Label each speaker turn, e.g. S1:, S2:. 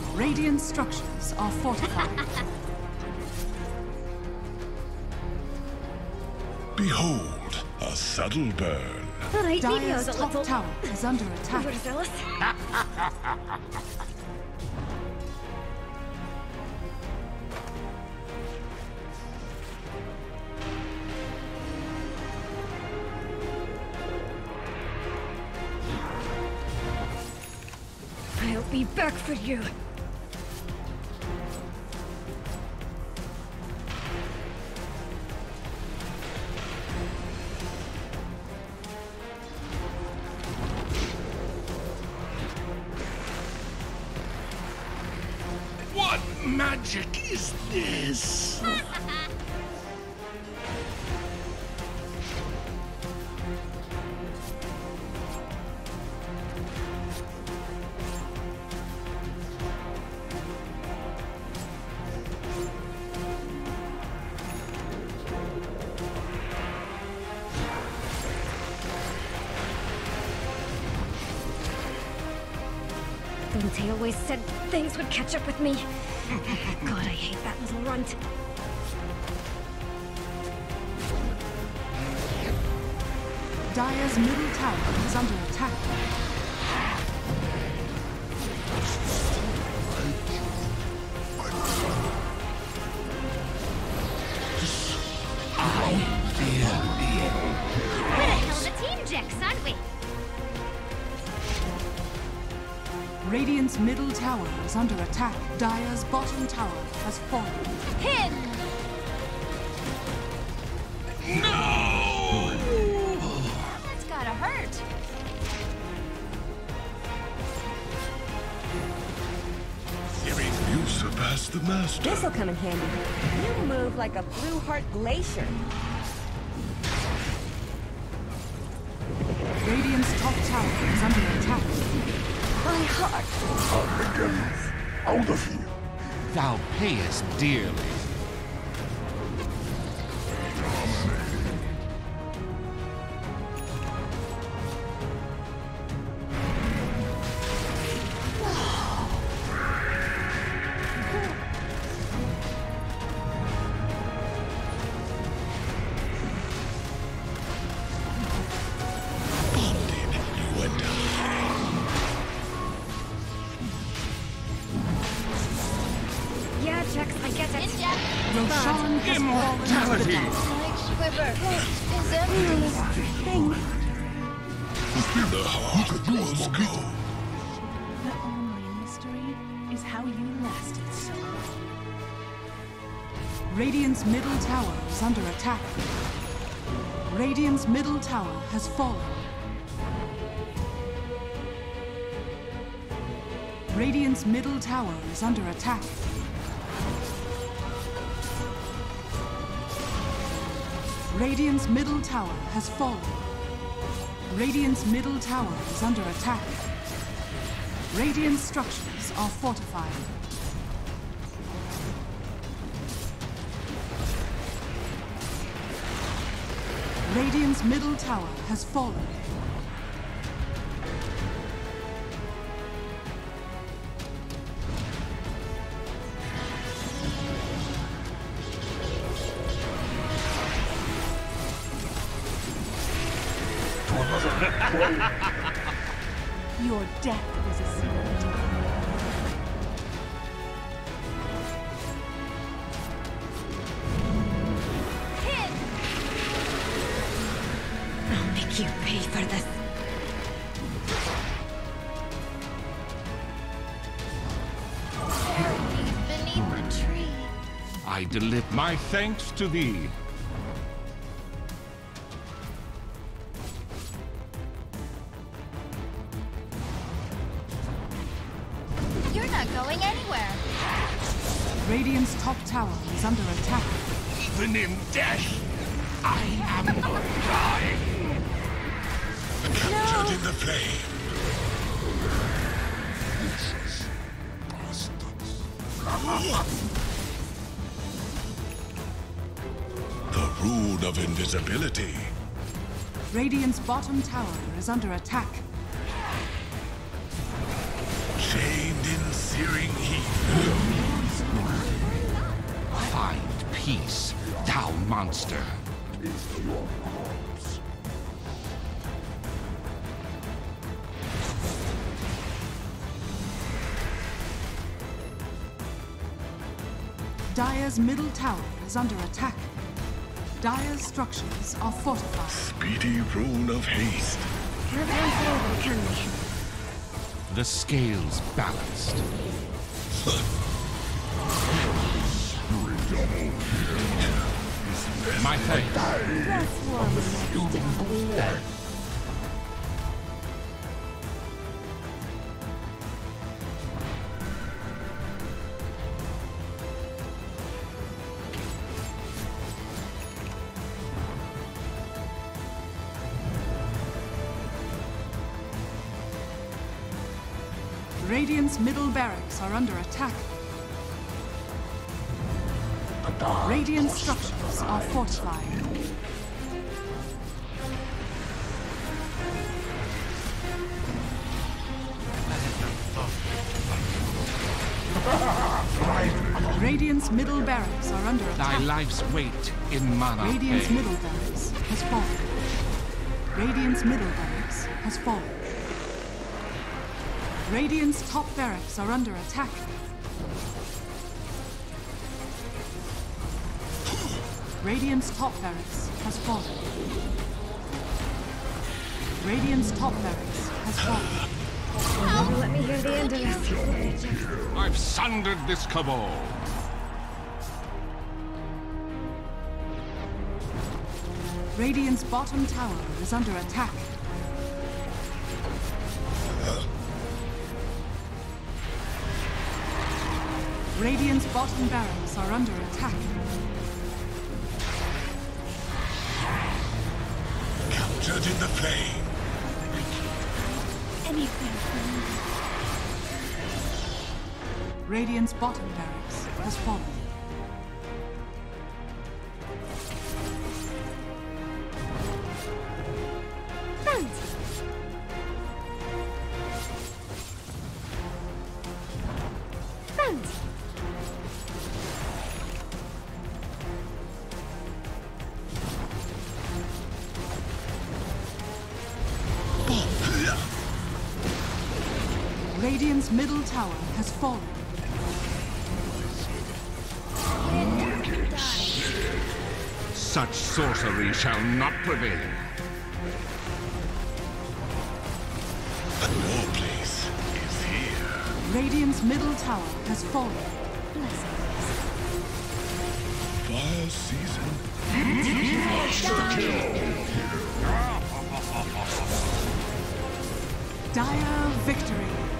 S1: Radiant structures are fortified.
S2: Behold, a subtle burn.
S1: Dire's top tower is under attack.
S3: I'll be back for you.
S2: What magic is this?
S3: Dante always said things would catch up with me. God, I hate that little runt.
S1: Dire's middle tower is under attack.
S3: We're a hell of a team, Jax, aren't we?
S1: Radiant's middle tower is under attack. Dire's bottom tower has fallen.
S3: Him!
S2: No!
S3: That's gotta hurt.
S2: You surpassed the master.
S4: This'll come in handy. You move like a blue heart glacier.
S1: Radiant's top tower is under attack.
S4: My heart.
S2: Armageddon's out of here.
S5: Thou payest dearly.
S3: Yeah, Jax, I get it.
S1: Roshan has fallen to the depths.
S3: Quiver is empty.
S2: The heart was go.
S1: The only mystery is how you lasted so long. Radiant's middle tower is under attack. Radiant's middle tower has fallen. Radiant's middle tower is under attack. Radiant's middle tower has fallen. Radiant's middle tower is under attack. Radiant structures are fortified. Radiant's middle tower has fallen. Your death was a secret.
S3: I'll make you pay for this. Beneath the tree.
S5: I deliver my thanks to thee.
S3: You're not going anywhere.
S1: Radiant's top tower is under attack.
S2: Even in death, I am not dying. Captured in the flame. The rune of invisibility.
S1: Radiant's bottom tower is under attack.
S2: Chained in searing heat.
S5: peace, thou monster.
S1: Dire's middle tower is under attack. Dire's structures are fortified.
S2: Speedy rune of haste.
S3: Can't run forward, can we?
S5: The scales balanced. My thanks.
S3: That's warm enough.
S1: Radiant's middle barracks are under attack. Radiant structures are fortified. Radiant's middle barracks are under
S5: Thy
S1: attack.
S5: life's weight in mana.
S1: Radiant's
S5: pain.
S1: middle barracks has fallen. Radiant's middle barracks has fallen. Radiant's top barracks are under attack. Radiant's top barracks has fallen. Radiant's top barracks has fallen.
S3: Never let me hear the end of this.
S5: I've sundered this cabal.
S1: Radiant's bottom tower is under attack. Radiant's bottom barracks are under attack.
S2: Captured in the flame.
S3: Anything for
S1: Radiant's bottom barracks has fallen. Radiant's middle tower has fallen.
S5: Such sorcery shall not prevail.
S2: A new place is here.
S1: Radiant's middle tower has fallen.
S2: Fire season.
S1: Dire victory.